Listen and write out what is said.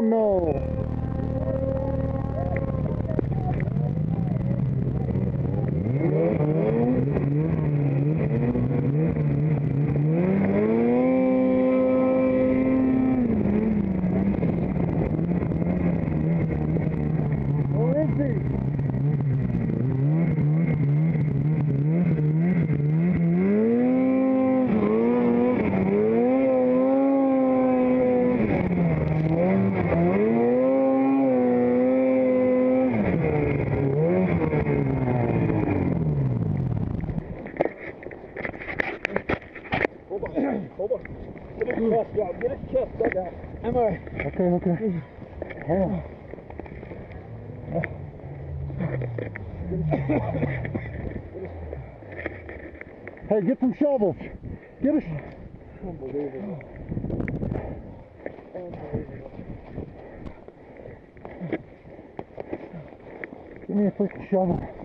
Oh no. Where is he? Hold on. Get his chest out. Get his chest up. I'm alright. Okay, okay. Hold on. Hey, get some shovels. Get us. Unbelievable. Give me a freaking shovel.